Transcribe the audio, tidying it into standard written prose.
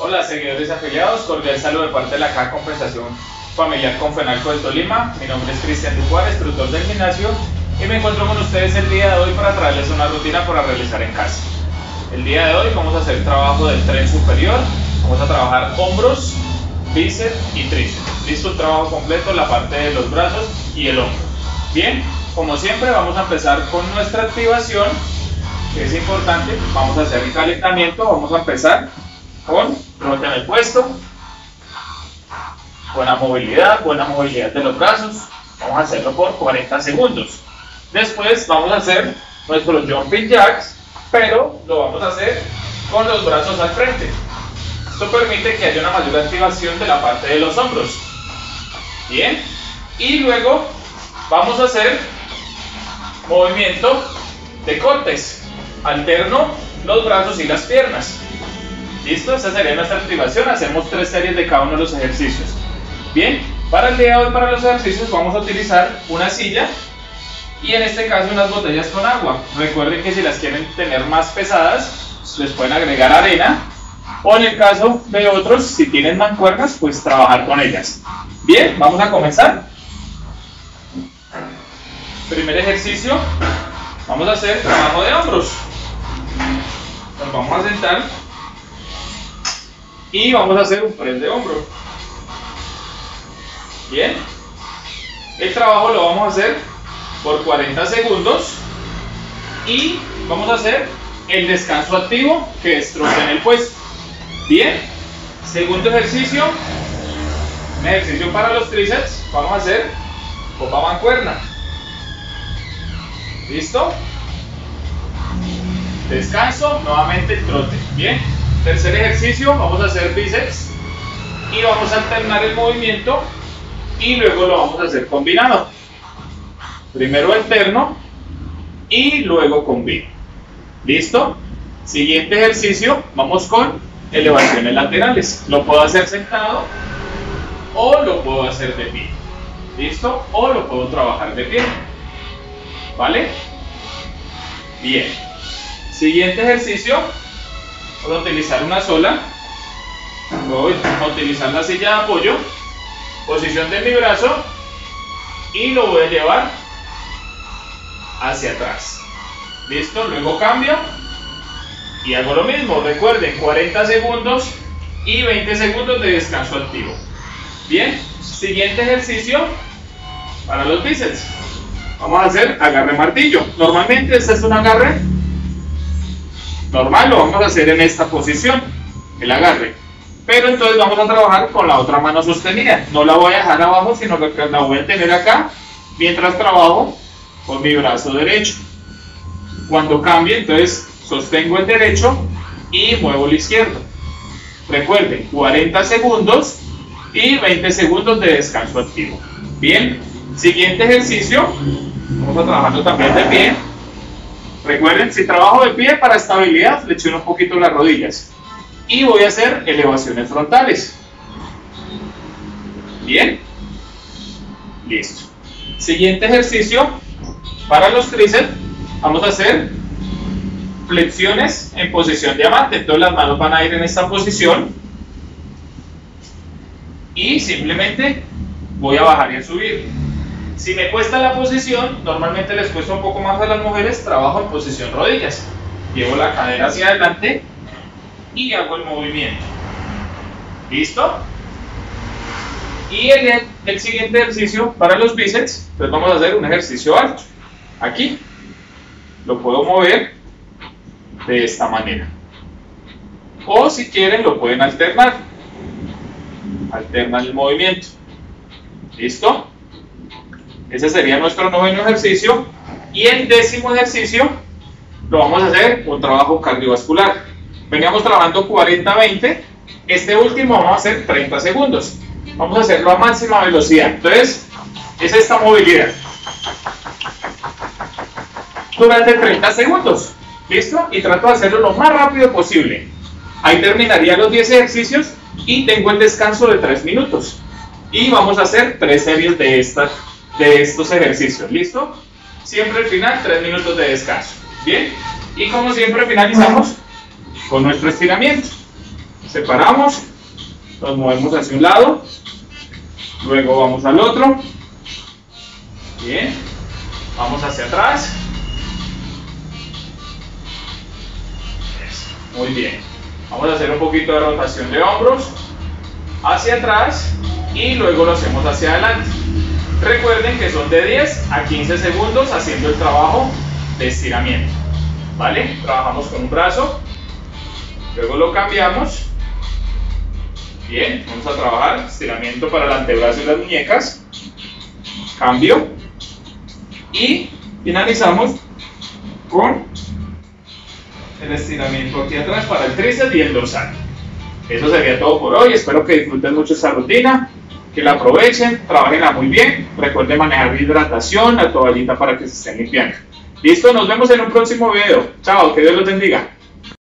Hola seguidores afiliados, cordial saludo de parte de la Caja de Compensación Familiar Confenalco de Tolima. Mi nombre es Cristian Ducuar, instructor del gimnasio, y me encuentro con ustedes el día de hoy para traerles una rutina para realizar en casa. El día de hoy vamos a hacer trabajo del tren superior, vamos a trabajar hombros, bíceps y tríceps. Listo, un trabajo completo en la parte de los brazos y el hombro. Bien, como siempre vamos a empezar con nuestra activación, que es importante. Vamos a hacer el calentamiento, vamos a empezar con trote en el puesto, buena movilidad de los brazos. Vamos a hacerlo por 40 segundos. Después vamos a hacer nuestros jumping jacks, pero lo vamos a hacer con los brazos al frente. Esto permite que haya una mayor activación de la parte de los hombros. Bien, y luego vamos a hacer movimiento de cortes, alterno los brazos y las piernas. Listo, esa sería nuestra activación. Hacemos 3 series de cada uno de los ejercicios. Bien, para el día de hoy, para los ejercicios, vamos a utilizar una silla y en este caso unas botellas con agua. Recuerden que si las quieren tener más pesadas, les pueden agregar arena, o en el caso de otros, si tienen mancuernas, pues trabajar con ellas. Bien, vamos a comenzar. Primer ejercicio, vamos a hacer trabajo de hombros. Nos vamos a sentar y vamos a hacer un press de hombro. Bien, el trabajo lo vamos a hacer por 40 segundos y vamos a hacer el descanso activo, que es trote en el puesto. Bien, segundo ejercicio, un ejercicio para los tríceps. Vamos a hacer copa mancuerna. ¿Listo? Descanso, nuevamente el trote. Bien, tercer ejercicio, vamos a hacer bíceps y vamos a alternar el movimiento y luego lo vamos a hacer combinado. Primero alterno y luego combino. ¿Listo? Siguiente ejercicio, vamos con elevaciones laterales. Lo puedo hacer sentado o lo puedo hacer de pie. ¿Listo? O lo puedo trabajar de pie. ¿Vale? Bien. Siguiente ejercicio, voy a utilizar una sola. Voy a utilizar la silla de apoyo, posición de mi brazo, y lo voy a llevar hacia atrás. ¿Listo? Luego cambio y hago lo mismo. Recuerden, 40 segundos y 20 segundos de descanso activo. Bien, siguiente ejercicio para los bíceps. Vamos a hacer agarre martillo. Normalmente este es un agarre normal, lo vamos a hacer en esta posición, el agarre. Pero entonces vamos a trabajar con la otra mano sostenida. No la voy a dejar abajo, sino que la voy a tener acá mientras trabajo con mi brazo derecho. Cuando cambie, entonces sostengo el derecho y muevo el izquierdo. Recuerden, 40 segundos y 20 segundos de descanso activo. Bien, siguiente ejercicio, vamos a trabajarlo también de pie. Recuerden, si trabajo de pie para estabilidad, flexiono un poquito las rodillas. Y voy a hacer elevaciones frontales. Bien, listo. Siguiente ejercicio, para los tríceps, vamos a hacer flexiones en posición diamante. Entonces las manos van a ir en esta posición y simplemente voy a bajar y a subir. Si me cuesta la posición, normalmente les cuesta un poco más a las mujeres, trabajo en posición rodillas. Llevo la cadera hacia adelante y hago el movimiento. ¿Listo? Y el siguiente ejercicio para los bíceps, pues vamos a hacer un ejercicio alto. Aquí lo puedo mover de esta manera, o si quieren lo pueden alternar. Alternan el movimiento. ¿Listo? Ese sería nuestro noveno ejercicio. Y el 10º ejercicio lo vamos a hacer un trabajo cardiovascular. Veníamos trabajando 40-20. Este último vamos a hacer 30 segundos. Vamos a hacerlo a máxima velocidad. Entonces, es esta movilidad durante 30 segundos. ¿Listo? Y trato de hacerlo lo más rápido posible. Ahí terminaría los 10 ejercicios y tengo el descanso de 3 minutos. Y vamos a hacer 3 series de estos ejercicios. ¿Listo? Siempre al final 3 minutos de descanso. Bien, y como siempre finalizamos con nuestro estiramiento. separamos, nos movemos hacia un lado, luego vamos al otro, bien, vamos hacia atrás, muy bien, vamos a hacer un poquito de rotación de hombros, hacia atrás y luego lo hacemos hacia adelante. Recuerden que son de 10 a 15 segundos haciendo el trabajo de estiramiento, ¿vale? Trabajamos con un brazo, luego lo cambiamos, bien, vamos a trabajar estiramiento para el antebrazo y las muñecas, cambio y finalizamos con el estiramiento aquí atrás para el tríceps y el dorsal. Eso sería todo por hoy, espero que disfruten mucho esta rutina, que la aprovechen, trabajenla muy bien, recuerden manejar la hidratación, la toallita para que se estén limpiando. Listo, nos vemos en un próximo video, chao, que Dios los bendiga.